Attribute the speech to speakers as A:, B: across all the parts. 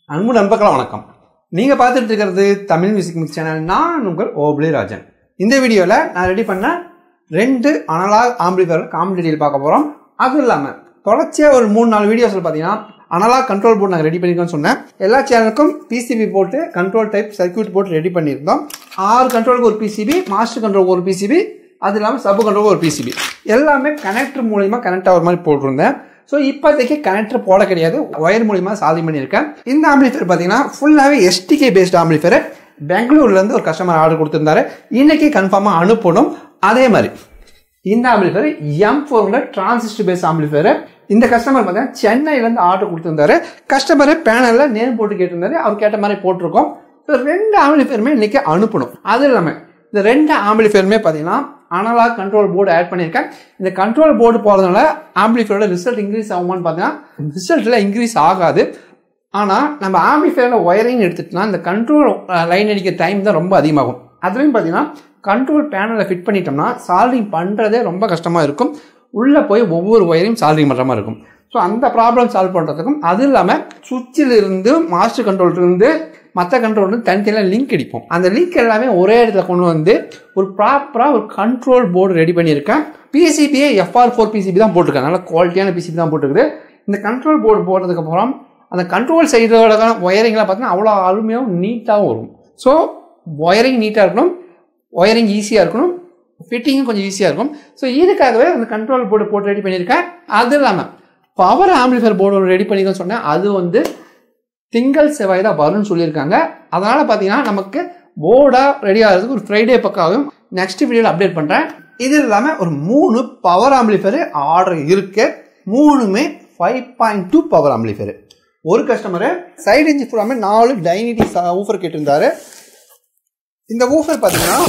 A: அன்பு நண்பர்களே வணக்கம். நீங்க பார்த்துட்டு இருக்கிறது தமிழ் மியூசிக் மிக்ஸ் சேனல். நான் உங்கள் ஓப்ளி ராஜன். இந்த வீடியோல நான் ரெடி பண்ண 2 அனலாக் ஆம்பிளிஃபையர் காம்படிட்டிவ் பார்க்க போறோம். அதுவும் இல்லாம தொடர்ச்சியா ஒரு 3-4 வீடியோஸ்ல பாத்தீங்கன்னா அனலாக் கண்ட்ரோல் போர்டு நாங்கள் ரெடி பண்ணிருக்கோம்னு சொன்னேன். எல்லா சேனலுக்கும் பிசிபி போட்டு கண்ட்ரோல் டைப் சர்க்யூட் போட்டு ரெடி பண்ணியிருந்தோம். 6 கண்ட்ரோலுக்கு ஒரு பிசிபி, மாஸ்டர் கண்ட்ரோலுக்கு ஒரு பிசிபி, அது இல்லாமல் சப் கண்ட்ரோலுக்கு ஒரு பிசிபி, எல்லாமே கனெக்டர் மூலியமா கனெக்ட் ஆகிற மாதிரி போட்டிருந்தேன். ஸோ இப்போதைக்கு கனெக்டர் போட கிடையாது, ஒயர் மூலியமா சால்வ் பண்ணியிருக்கேன். இந்த ஆம்பிளிஃபையர் பார்த்தீங்கன்னா ஃபுல்லாகவே எஸ்டிகே பேஸ்ட் ஆம்பிளிஃபையர். பெங்களூர்லேருந்து ஒரு கஸ்டமர் ஆர்டர் கொடுத்துருந்தாரு, இன்னைக்கு கன்ஃபார்மாக அனுப்பணும். அதே மாதிரி இந்த amplifier M4 transistor based amplifier. இந்த கஸ்டமர் பார்த்தீங்கன்னா சென்னையிலேருந்து ஆர்டர் கொடுத்துருந்தாரு. கஸ்டமர் பேனலில் நேம் போட்டு கேட்டிருந்தாரு, அவர் கேட்ட மாதிரி போட்டிருக்கோம். ஸோ 2 ஆம்பிளிஃபையருமே இன்னைக்கு அனுப்பணும். அது இல்லாமல் இந்த 2 ஆம்பிளிஃபையருமே பார்த்தீங்கன்னா அனலாக் கண்ட்ரோல் போர்டு ஆட் பண்ணியிருக்கேன். இந்த கண்ட்ரோல் போர்டு போகிறதுனால ஆம்பிளிஃபையரோட ரிசல்ட் இன்க்ரீஸ் ஆகுமான்னு பார்த்தீங்கன்னா ரிசல்ட்டில் இன்க்ரீஸ் ஆகாது. ஆனால் நம்ம ஆம்பிளிஃபையரோட ஒயரிங் எடுத்துட்டோம்னா இந்த கண்ட்ரோல் லைன் அடிக்கிற டைம் தான் ரொம்ப அதிகமாகும். அதுலேயும் பார்த்தீங்கன்னா கண்ட்ரோல் பேனலை ஃபிட் பண்ணிட்டோம்னா சால்விங் பண்ணுறதே ரொம்ப கஷ்டமாக இருக்கும். உள்ளே போய் ஒவ்வொரு ஒயரையும் சால்விங் பண்ணுற மாதிரி இருக்கும். ஸோ அந்த ப்ராப்ளம் சால்வ் பண்ணுறதுக்கும், அது இல்லாமல் சுவிட்சில் இருந்து மாஸ்டர் கண்ட்ரோல் இருந்து மற்ற கண்ட்ரோல் தனித்தனியாக லிங்க் அடிப்போம். அந்த லிங்க் எல்லாமே ஒரே இடத்துல கொண்டு வந்து ஒரு ப்ராப்பராக ஒரு கண்ட்ரோல் போர்டு ரெடி பண்ணியிருக்கேன். பிசிபியே FR4 பிசிபி தான் போட்டிருக்கேன், நல்ல குவாலிட்டியான பிசிபி தான் போட்டுருக்குது. இந்த கண்ட்ரோல் போர்டு போட்டதுக்கு அப்புறம் அந்த கண்ட்ரோல் சைடோட ஒயரிங்லாம் பார்த்தீங்கன்னா அவ்வளோ அருமையாகவும் நீட்டாகவும் வரும். ஸோ ஒயரிங் நீட்டாக இருக்கணும், ஒயரிங் ஈஸியாக இருக்கணும், ஃபிட்டிங்கும் கொஞ்சம் ஈஸியாக இருக்கும். ஸோ இதுக்காகவே அந்த கண்ட்ரோல் போர்டு போட்டு ரெடி பண்ணியிருக்கேன். அது இல்லாமல் பவர் ஆம்பிளிஃபையர் போர்டு ரெடி பண்ணிக்கன்னு சொன்னேன், அது திங்கள் செவ்வாய் தான் வரும்னு சொல்லியிருக்காங்க. அதனால் பார்த்தீங்கன்னா நமக்கு போர்டாக ரெடி ஆகிறதுக்கு ஒரு ஃப்ரைடே பக்காவும் நெக்ஸ்ட் வீடியோவில் அப்டேட் பண்ணுறேன். இது இல்லாமல் ஒரு 3 பவர் ஆம்பிளிஃபையர் ஆர்டர் இருக்கு. 3மே 5.2 பவர் ஆம்பிளிஃபையர். ஒரு கஸ்டமர் சைடு இன்ஜி ஃபுல்லாமே 4 டைனிட்டி ஊஃபர் கேட்டிருந்தாரு. இந்த ஊஃபர் பார்த்தீங்கன்னா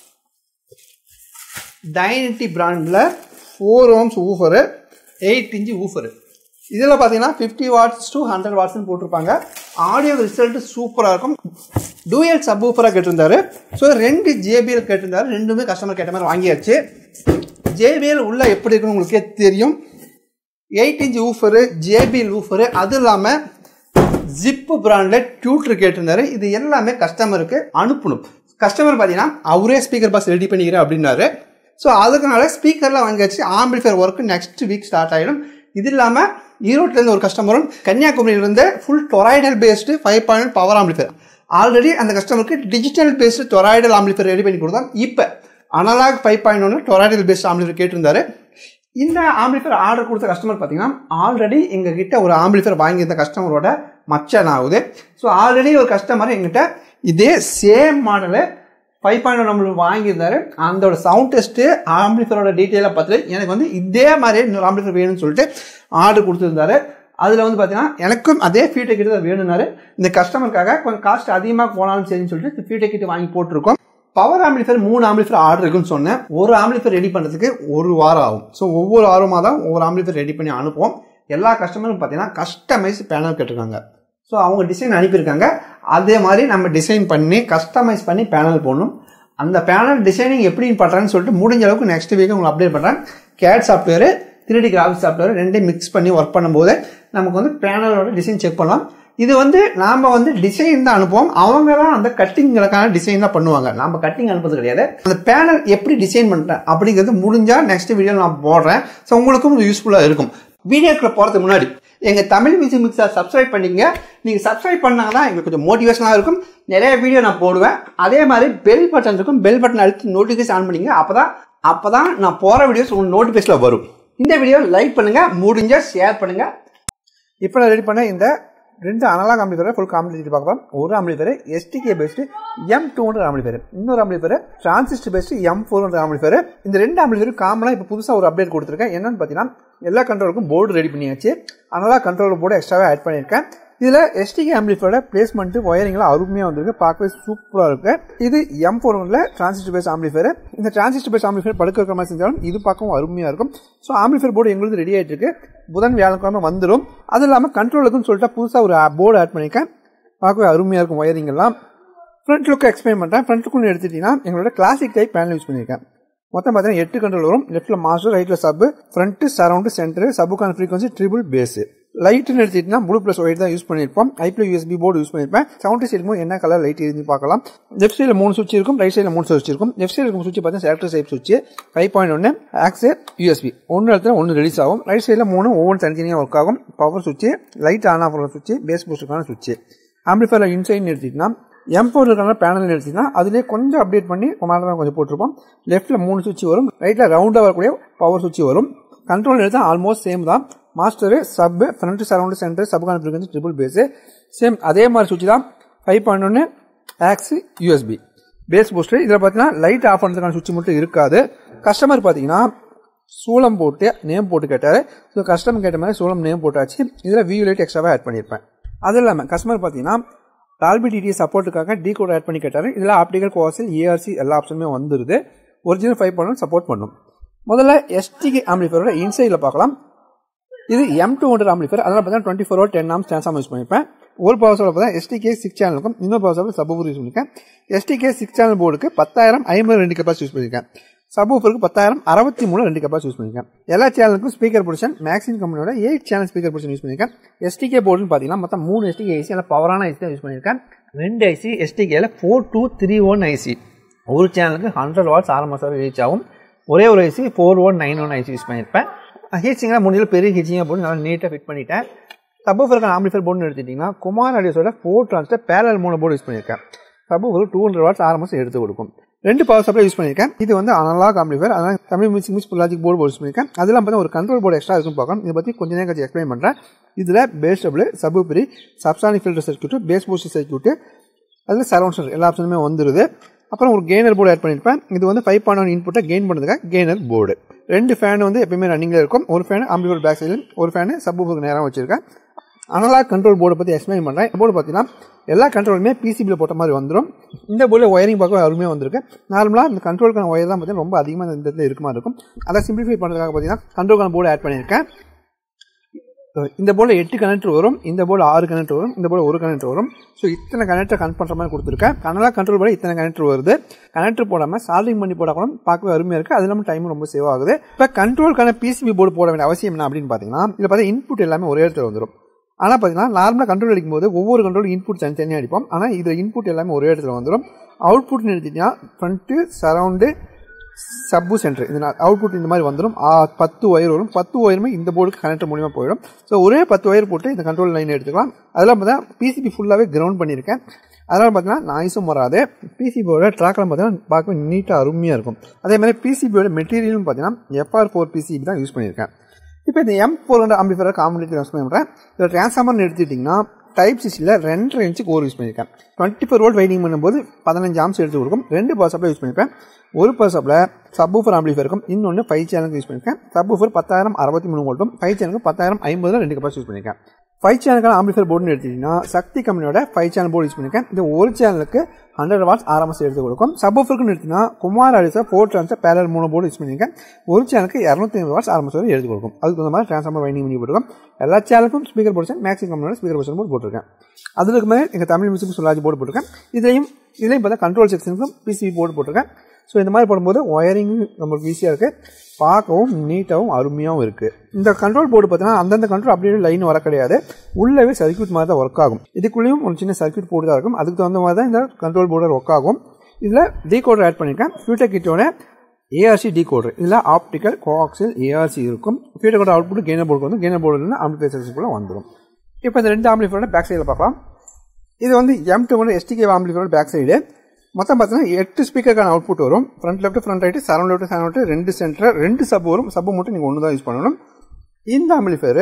A: டைனிட்டி பிராண்டில் 4 ohms ஊஃபரு, 8 inch ஊஃபரு. இதில் பார்த்தீங்கன்னா 50 watts to 100 watts போட்டிருப்பாங்க. ஆடியோ ரிசல்ட் சூப்பராக இருக்கும். டூயல் சப் ஊஃபராக கேட்டிருந்தாரு. ஸோ 2 JBL கேட்டிருந்தாரு. 2மே கஸ்டமர் கேட்ட மாதிரி வாங்கியாச்சு. JBL உள்ள எப்படி இருக்குன்னு உங்களுக்கே தெரியும். 8 inch ஊஃபரு, JBL ஊஃபரு, அது இல்லாமல் ஜிப்பு பிராண்டில் டியூட்டர் கேட்டிருந்தாரு. இது எல்லாமே கஸ்டமருக்கு அனுப்பணும். கஸ்டமர் பார்த்தீங்கன்னா அவரே ஸ்பீக்கர் பாக்ஸ் ரெடி பண்ணிக்கிறேன் அப்படின்னாரு. ஸோ அதுக்குனால ஸ்பீக்கர்லாம் வாங்கியாச்சு. Amplifier work next week start ஆகிடும். இது இல்லாமல் ஈரோட்டிலேருந்து ஒரு கஸ்டமரும் கன்னியாகுமரியிலிருந்து full toroidal based 5.1 power amplifier. Already அந்த கஸ்டமருக்கு digital based toroidal amplifier ready பண்ணி கொடுத்தோம். இப்போ அனலாக் 5.1 டொராய்டல் பேஸ்ட் ஆம்பிளிஃபையர் கேட்டிருந்தாரு. இந்த ஆம்பிளிஃபையர் ஆர்டர் கொடுத்த கஸ்டமர் பார்த்தீங்கன்னா ஆல்ரெடி எங்ககிட்ட ஒரு ஆம்பிளிஃபையர் வாங்கியிருந்த கஸ்டமரோட மச்சான் ஆகுது. ஸோ ஆல்ரெடி ஒரு கஸ்டமர் எங்கிட்ட இதே சேம் மாடலு 5.1 நம்மளுக்கு வாங்கியிருந்தாரு. அதோட சவுண்ட் டெஸ்ட்டு ஆம்பிளிஃபையரோட டீட்டெயிலாக பார்த்துட்டு எனக்கு இதே மாதிரியே இன்னொரு ஆம்பிளிஃபையர் வேணும்னு சொல்லிட்டு ஆர்டர் கொடுத்துருந்தாரு. அதில் பார்த்தீங்கன்னா எனக்கும் அதே ஃபீட்பேக் கிட்ட தான் வேணும்னாரு. இந்த கஸ்டமருக்காக கொஞ்சம் காஸ்ட் அதிகமாக போனாலும் சரின்னு சொல்லிட்டு ஃபீட்பேக் கிட்ட வாங்கி போட்டிருக்கோம். பவர் ஆம்பிளிஃபையர் 3 ஆம்பிளிஃபையர் ஆர்டர் இருக்குன்னு சொன்னேன். ஒரு ஆம்பிளிஃபையர் ரெடி பண்ணுறதுக்கு 1 வாரம் ஆகும். ஸோ ஒவ்வொரு வாரமாக தான் ஒவ்வொரு ஆம்பிளிஃபையர் ரெடி பண்ணி அனுப்புவோம். எல்லா கஸ்டமரும் பார்த்தீங்கன்னா கஸ்டமைஸ் பேனல் கேட்டிருக்காங்க. ஸோ அவங்க டிசைன் அனுப்பியிருக்காங்க. அதே மாதிரி நம்ம டிசைன் பண்ணி கஸ்டமைஸ் பண்ணி பேனல் போடணும். அந்த பேனல் டிசைனிங் எப்படி பண்ணுறான்னு சொல்லிட்டு முடிஞ்ச அளவுக்கு நெக்ஸ்ட் வீக் உங்களுக்கு அப்டேட் பண்ணுறேன். CAD software, 3D graphics software 2 mix பண்ணி ஒர்க் பண்ணும்போது நமக்கு பேனலோட டிசைன் செக் பண்ணலாம். இது நாம டிசைன் தான் அனுப்புவோம். அவங்க தான் அந்த கட்டிங்களுக்கான டிசைன் தான் பண்ணுவாங்க. நம்ம கட்டிங் அனுப்புறது கிடையாது. அந்த பேனல் எப்படி டிசைன் பண்ணுறேன் அப்படிங்கிறது முடிஞ்சா நெக்ஸ்ட் வீடியோ நான் போடுறேன். ஸோ உங்களுக்கும் யூஸ்ஃபுல்லாக இருக்கும். வீடியோக்குள்ள போகிறதுக்கு முன்னாடி எங்கள் தமிழ் மியூசிக் மிக்ஸை சப்ஸ்கிரைப் பண்ணிங்க. நீங்கள் சப்ஸ்கிரைப் பண்ணாங்கன்னா எங்களுக்கு கொஞ்சம் மோட்டிவேஷனாக இருக்கும். நிறைய வீடியோ நான் போடுவேன். அதே மாதிரி பெல் பட்டன் இருக்கும், பெல் பட்டன் அழுத்தி நோட்டிஃபிகேஷன் ஆன் பண்ணிங்க. அப்போ தான் நான் போகிற வீடியோஸ் உங்களுக்கு நோட்டிஃபிகேஷனில் வரும். இந்த வீடியோ லைக் பண்ணுங்கள், முடிஞ்சால் ஷேர் பண்ணுங்கள். இப்போ நான் ரெடி பண்ண இந்த 2 அனலாக் ஆம்பிளிஃபையர் ஃபுல் காம்படிட்டிவ் பார்க்கலாம். ஒரு amplifier STK based M200 amplifier, இன்னொரு amplifier transistor based M400 amplifier. இந்த 2 ஆம்பிளிஃபையர் காமனாக இப்போ புதுசாக ஒரு அப்டேட் கொடுத்துருக்கேன். என்னன்னு பார்த்தீங்கன்னா எல்லா கண்ட்ரோலுக்கும் போர்டு ரெடி பண்ணியாச்சு. அனலாக் கண்ட்ரோல் போர்டு எக்ஸ்ட்ராவே ஆட் பண்ணியிருக்கேன். இதில் STK ஆம்பிளிஃபையரோட பிளேஸ்மெண்ட் ஒயரிங்லாம் அருமையாக வந்திருக்கு, பார்க்கவே சூப்பராக இருக்கு. இது M400 டிரான்சிஸ்டர் பேஸ்ட் ஆம்பிளிஃபையர். இந்த டிரான்சிஸ்டர் பேஸ்ட் ஆம்பிளிஃபையர் படுக்க வைக்கிற மாதிரி செஞ்சாலும் இது பார்க்கவும் அருமையாக இருக்கும். ஸோ ஆம்பிளிஃபையர் போர்டு எங்களுக்கு ரெடி ஆகிட்டு இருக்கு. புதன் வியாழக்கிழமை வந்துடும். அது இல்லாமல் கண்ட்ரோலுக்குன்னு சொல்லிட்டு புதுசாக ஒரு போர்டு ஆட் பண்ணியிருக்கேன். பார்க்கவே அருமையாக இருக்கும் ஒயரிங் எல்லாம். ஃப்ரண்ட் லுக்கு எக்ஸ்பிளைன் பண்ணுறேன். ஃப்ரண்ட் லுக்குன்னு எடுத்துட்டீங்கன்னா எங்களோட கிளாசிக் டைப் பேனல் யூஸ் பண்ணியிருக்கேன். மொத்தம் பார்த்தீங்கன்னா 8 கண்ட்ரோல் வரும். லெஃப்ட்டில் மாஸ்டர், ரைட்டில் சப், ஃப்ரண்ட், சரவுண்டு, சென்டர், சப்புக்கான ஃப்ரீக்வன்சி, ட்ரிபிள், பேஸு. லைட்னு எடுத்துக்கிட்டா ப்ளூ ப்ளஸ் ஒயிட் தான் யூஸ் பண்ணியிருப்போம். ஐபிஎல் யூஎஸ்பி போர்டு யூஸ் பண்ணியிருப்பேன். சவுண்ட் டெஸ்ட் எடுக்கும்போது என்ன கலர் லைட் இருந்து பார்க்கலாம். லெஃப்ட் சைடில் 3 சுவிட்ச் இருக்கும், ரைட் சைடில் 3 சுவிட்ச் இருக்கும். லெஃப்ட் சைடில் இருக்கும் சுவிட்ச் பார்த்தீங்கன்னா செலக்டர் டைப் சுவிட்ச் 5.1 ஆக்ஸ் யூஎஸ்பி ஒன்று இடத்துல ஒன்று ரிலீஸ் ஆகும். ரைட் சைடில் 3 ஒவ்வொரு தனித்தனியாக ஒர்க் ஆகும். பவர் சுவிட்ச், லைட் ஆன் ஆஃப் சுவிட்ச், பேஸ் பூஸ்டுக்கான சுவிட்ச். ஆம்பிளிஃபையர் இன்சைட்னு எடுத்துக்கிட்டா M4 பேனல் எடுத்துக்கிட்டா அதுலேயே கொஞ்சம் அப்டேட் பண்ணி மாடலாம் கொஞ்சம் போட்டிருப்போம். லெஃப்ட்டில் 3 சுவிட்ச் வரும், ரைட்டில் ரவுண்டாக வரக்கூடிய பவர் சுவிட்ச் வரும். கண்ட்ரோல் எடுத்தால் ஆல்மோஸ்ட் சேம் தான். Master sub front surround center சப்கான ஃப்ரீக்வன்சி ட்ரிபிள் பேஸ் சேம் அதே மாதிரி சுவிட்ச் தான். 5.1 ஆக்ஸ் யூஎஸ்பி பேஸ் பூஸ்டர். இதில் பார்த்தீங்கன்னா லைட் ஆஃப் பண்ணுறதுக்கான சுவிட்ச் மட்டும் இருக்காது. கஸ்டமர் பார்த்தீங்கன்னா சூளம் போட்டு நேம் போட்டு கேட்டார். ஸோ கஸ்டமர் கேட்ட மாதிரி சூளம் நேம் போட்டாச்சு. இதில் வியூ லைட் எக்ஸ்ட்ராவாக ஆட் பண்ணியிருப்பேன். அது இல்லாமல் கஸ்டமர் பார்த்தீங்கன்னா டால்பி டிடி சப்போர்ட்டுக்காக டீகோட் ஆட் பண்ணி கேட்டார். இதில் ஆப்டிகல் கோஆக்சியல் ஏஆர்சி எல்லா ஆப்ஷனுமே வந்துருது. ஒரிஜினல் 5.1 சப்போர்ட் பண்ணும். முதல்ல எஸ்டிகே ஆம்பிளிஃபையரோட இன்சைடில் பார்க்கலாம். இது M200 ஆம்பிளிஃபையர். அதனால பார்த்தீங்கன்னா 24 volt 10 amps டிரான்ஸ்ஃபார்மர் யூஸ் பண்ணியிருப்பேன். ஒரு பவர் சப்ளை பார்த்தா STK 6 சேனல் இருக்கும், இன்னொரு பவர் சப்ளை சப்வூஃபர் யூஸ் பண்ணியிருக்கேன். STK 6 சேனல் போர்டுக்கு 10,000 50 2 கெப்பாசிட்டி யூஸ் பண்ணியிருக்கேன். சப்வூஃபருக்கு 10,000 63 2 கெப்பாசிட்டி யூஸ் பண்ணியிருக்கேன். எல்லா சேனலுக்கும் ஸ்பீக்கர் பொசிஷன் மேக்ஸின் கம்பெனியோட 8 சேனல் ஸ்பீக்கர் பொசிஷன் யூஸ் பண்ணியிருக்கேன். STK போர்டுன்னு பார்த்தீங்கன்னா மொத்தம் 3 STK ஐசி, நல்லா பவரான ஐசி தான் யூஸ் பண்ணியிருக்கேன். 2 ஐசி STKல 4231 ஐசி. ஒரு சேனலுக்கு 100 watts RMS ரீச் ஆகும். ஒரே ஒரு ஐசி 4191 ஐசி யூஸ் பண்ணியிருப்பேன். ஹீச்சிங்காக முடிஞ்ச பெரிய ஹீச்சிங்காக போட்டு நல்லா நீட்டாக ஃபிட் பண்ணிட்டேன். சப்வூஃபருக்கு ஆம்பிளிஃபையர் போர்டுன்னு எடுத்துட்டிங்கன்னா குமார் ஆடியோஸோட 4 transistor parallel mono board use பண்ணியிருக்கேன். சப்வூஃபருக்கு 200 watts RMS எடுத்து கொடுக்கும். 2 பவர் சப்ளை யூஸ் பண்ணியிருக்கேன். இது வந்து அனலாக் ஆம்பிளிஃபையர், அதனால் Tamil music logic board use பண்ணியிருக்கேன். அதெல்லாம் பார்த்தா ஒரு கண்ட்ரோல் போர்டு எக்ஸ்ட்ரா இருக்கும் பார்க்கலாம். இதை பற்றி கொஞ்சம் நேரம் கழிச்சு எக்ஸ்பிளைன் பண்ணுறேன். இதில் bass double subwoofer subsonic filter circuit bass booster circuit அதில் சரௌண்ட் எல்லா ஆப்ஷனுமே வந்துருது. அப்புறம் ஒரு கெய்னர் போர்டு ஆட் பண்ணியிருப்பேன். இது வந்து 5.1 இன்புட்டை கெயின் பண்ணுறதுக்காக கெய்னர் போர்டு. 2 ஃபேன் வந்து எப்பயுமே ரன்னிங்கில் இருக்கும். ஒரு ஃபேன் ஆம்பிளிஃபையர் பேக் சைடில், ஒரு ஃபேன் சப்வூஃபருக்கு நேராக வச்சிருக்கேன். அனலாக் கண்ட்ரோல் போர்டை பற்றி எக்ஸ்பிளைன் பண்ணுறேன். போர்டு பார்த்தீங்கன்னா எல்லா கண்ட்ரோலுமே பிசிபியில் போட்ட மாதிரி வந்துடும். இந்த போர்டில் ஒயரிங் பார்க்க அருமையாக வந்திருக்கு. நார்மலாக இந்த கண்ட்ரோலுக்கான ஒயர் தான் பார்த்தீங்கன்னா ரொம்ப அதிகமாக இந்த இடத்துல இருக்க மாதிரி இருக்கும். அதை சிம்பிளிஃபை பண்ணுறதுக்காக பார்த்தீங்கன்னா கண்ட்ரோலுக்கான போர்டு ஆட் பண்ணியிருக்கேன். இந்த போர்டில் 8 கனெக்டர் வரும், இந்த போர்டில் 6 கனெக்டர் வரும், இந்த போர்டில் 1 கனெக்டர் வரும். ஸோ இத்தனை கனெக்டர் கனெக்ட் பண்ணுற மாதிரி கொடுத்துருக்கேன். அனலாக் கண்ட்ரோல் போர்டு இத்தனை கனெக்டர் வருது. கனெக்டர் போடாமல் சால்விங் பண்ணி போட கூட பார்க்கவே அருமையாக இருக்குது. அது இல்லாமல் டைமும் ரொம்ப சேவ் ஆகுது. இப்போ கண்ட்ரோலுக்கான பிசிபி போர்டு போட வேண்டிய அவசியம் என்ன அப்படின்னு பார்த்தீங்கன்னா, இதில் பார்த்தா இன்புட் எல்லாமே ஒரே இடத்துல வந்துடும். ஆனால் பார்த்தீங்கன்னா நார்மலாக கண்ட்ரோல் அடிக்கும்போது ஒவ்வொரு கண்ட்ரோல் இன்புட் தனித்தனியாக அடிப்போம். ஆனால் இதில் இன்புட் எல்லாமே ஒரே இடத்துல வந்துடும். அவுட்புட்னு எடுத்துட்டீங்கன்னா ஃப்ரண்ட்டு சரௌண்டு சப்பு சென்டர் இது அவுட்புட் இந்த மாதிரி வந்துடும். 10 ஒயர் வரும். 10 ஒயருமே இந்த போர்டுக்கு கனெக்டர் மூலியமாக போயிடும். ஸோ ஒரே 10 ஒயர் போட்டு இந்த கண்ட்ரோல் லைன் எடுத்துக்கலாம். அதெல்லாம் பார்த்தீங்கன்னா பிசிபி ஃபுல்லாகவே கிரவுண்ட் பண்ணியிருக்கேன். அதனால் பார்த்தீங்கன்னா நாய்ஸும் வராது. பிசிபியோட ட்ராக்லாம் பார்த்தீங்கன்னா பார்க்க நீட்டாக அருமையாக இருக்கும். அதே மாதிரி பிசிபியோட மெட்டீரியலும் பார்த்தீங்கன்னா FR4 பிசிபி தான் யூஸ் பண்ணியிருக்கேன். இப்போ இந்த M400 ஆம்பிளிஃபையர் காம்பனேட்டர் யூஸ் பண்ணுறேன். இதில் டிரான்ஸ்ஃபார்மர்னு எடுத்துக்கிட்டிங்கன்னா டைப் சிஸ்டில் 2.5 இன்ச்சு கோர் யூஸ் பண்ணியிருக்கேன். 24 volt வைண்டிங் பண்ணும்போது 15 amps எடுத்து கொடுக்கும். 2 பவர் சப்ளை யூஸ் பண்ணியிருப்பேன். ஒரு பவர் சப்ளை சப்வூஃபர் ஆம்பிளிஃபையர் இருக்கும், இன்னொன்று 5 சேனலுக்கு யூஸ் பண்ணியிருக்கேன். சப்வூஃபர் 10,000 63 வோல்ட்டும் 5 சேனலுக்கு 10,000 50 2 கெப்பாசிட்டி யூஸ் பண்ணியிருக்கேன். 5 சேனலுக்கான ஆம்பிளிஃபையர் போர்டுன்னு எடுத்துக்கிட்டிங்கன்னா சக்தி கம்பெனியோட 5 சேனல் போர்டு யூஸ் பண்ணியிருக்கேன். இது ஒரு சேனலுக்கு 100 watts RMS எடுத்து கொடுக்கும். சப்வூஃபருக்குன்னு எடுத்தீங்கன்னா குமார் ஆடியோஸை 4 transistor parallel mono board use பண்ணியிருக்கேன். ஒரு சேனலுக்கு 250 watts RMS வரை எடுத்து கொடுக்கும். அதுக்கு தகுந்த மாதிரி டிரான்ஸ்ஃபார்மர் வைண்டிங் பண்ணி போட்டுருக்கோம். எல்லா சேனலுக்கும் ஸ்பீக்கர் பொசிஷன் மேக்ஸிமம் கம்பெனியோட ஸ்பீக்கர் பொசிஷன் போர்டு போட்டிருக்கேன். அதுக்கு மேலே எங்கள் தமிழ் மியூசிக் லாஜிக் போர்டு போட்டிருக்கேன். இதுலேயும் பார்த்தா கண்ட்ரோல் செக்ஷனுக்கும் பிசிபி போர்டு போட்டிருக்கேன். ஸோ இந்த மாதிரி போடும்போது ஒயரிங்கும் நம்மளுக்கு ஈஸியாக இருக்குது, பார்க்கவும் நீட்டாகவும் அருமையாகவும் இருக்குது. இந்த கண்ட்ரோல் போர்டு பார்த்தீங்கன்னா அந்தந்த கண்ட்ரோல் அப்படியே லைன் வர கிடையாது, உள்ளவே சர்க்யூட் மாதிரி தான் ஒர்க் ஆகும். இதுக்குள்ளேயும் ஒரு சின்ன சர்க்யூட் போர்டு தான் இருக்கும். அதுக்கு தகுந்த மாதிரி தான் இந்த கண்ட்ரோல் போர்டு ஒர்க் ஆகும். இதில் டீகோடர் ஆட் பண்ணியிருக்கேன். ஃபியூட்டர் கிட்டோட ARC டீகோடர். இதில் ஆப்டிக்கல் கோஆக்சியல் ARC இருக்கும். ஃபியூட்டர் கோட அவுட்புட் கெய்னர் போர்டு வந்து கெய்னர் போர்டுலேருந்து ஆம்பிளிஃபையர் சர்க்யூட்குள்ளே வந்துடும். இப்போ இந்த 2 ஆம்பிளிஃபையரோட பேக் சைடில் பார்க்கலாம். இது வந்து M200 STK ஆம்பிளிஃபையரோட பேக் சைடு. மொத்தம் பார்த்தீங்கன்னா 8 ஸ்பீக்கருக்கான அவுட்புட் வரும். Front left front right, surround left surround 2 center 2 sub வரும். சப்பு மட்டும் நீங்கள் ஒன்று தான் யூஸ் பண்ணணும். இந்த ஆம்பிளிஃபையர்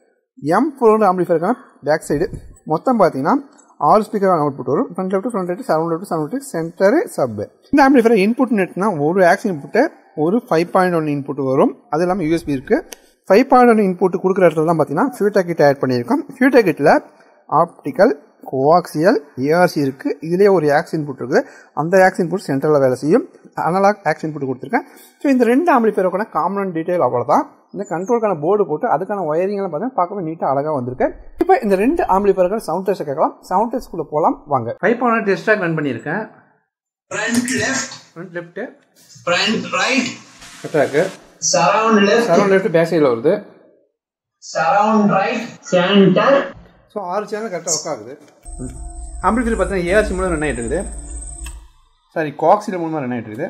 A: M400 ஆம்பிளிஃபையருக்கான பேக் சைடு மொத்தம் பார்த்தீங்கன்னா 6 ஸ்பீக்கரான அவுட்புட் வரும். Front left front right, surround left surround center sub. இந்த ஆம்பிளிஃபையர் இன்புட் நெட்னா ஒரு ஆக்ஸ் இன்புட்டு, ஒரு 5.1 இன்புட் வரும். அது இல்லாமல் USB இருக்குது. 5.1 இன்புட் கொடுக்குற இடத்துல தான் பார்த்தீங்கன்னா ஃபியூட்டர் கிட் ஆட் பண்ணியிருக்கோம். ஃபியூட்டர் கிட்டில் ஆப்டிக்கல் கோஆக்சியல் ARC இருக்குது. இதிலே ஒரு ஆக்ஸ் இன்புட் இருக்குது. அந்த ஆக்ஸ் இன்புட் சென்டரில் வேலை செய்யும். அனலாக் ஆக்ஸ் இன்புட் கொடுத்துருக்கேன். ஸோ இந்த 2 ஆம்பிளிஃபையருக்கான காமன் டீட்டெயில் அவ்வளோதான். இந்த கண்ட்ரோலுக்கான போர்டு போட்டு அதுக்கான ஒயரிங்லாம் பார்த்தீங்கன்னா பார்க்கவே நீட்டாக அழகாக வந்திருக்கு. இப்போ இந்த 2 ஆம்பிளிஃபையருக்கான சவுண்ட் டெஸ்ட் கேட்கலாம். சவுண்ட் டெஸ்ட்குள்ளே போகலாம் வாங்க. 5.1 டெஸ்ட் ட்ராக் ரன் பண்ணியிருக்கேன். Front left front right track, surround left back சைடில் வருது.
B: surround right center.
A: So 6 channel கரெக்டாக ஒர்க் ஆகுது. ஆம்பிளிஃபையர் பார்த்தீங்கன்னா ஏஆர்சி மூலம் ரன் ஆகிட்டு இருக்குது. சாரி, காக்ஸில் மூலமாக ரன் ஆகிட்டு இருக்குது.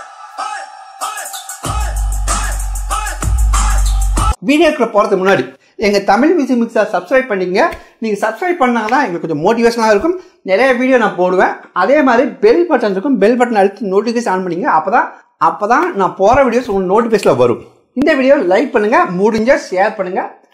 A: வீடியோக்குள்ள போகிறதுக்கு முன்னாடி எங்கள் தமிழ் மியூசிக் மிக்ஸர் சப்ஸ்கிரைப் பண்ணிங்க. நீங்கள் சப்ஸ்கிரைப் பண்ணாங்கன்னா தான் எங்களுக்கு கொஞ்சம் மோட்டிவேஷனாக இருக்கும். நிறைய வீடியோ நான் போடுவேன். அதே மாதிரி பெல் பட்டன் இருக்கும். பெல் பட்டன் அழுத்தி நோட்டிஃபிகேஷன் ஆன் பண்ணிங்க. அப்போ தான் நான் போகிற வீடியோஸ் உங்களுக்கு நோட்டிஃபிகேஷனில் வரும். இந்த வீடியோ லைக் பண்ணுங்கள், முடிஞ்சால் ஷேர் பண்ணுங்கள்.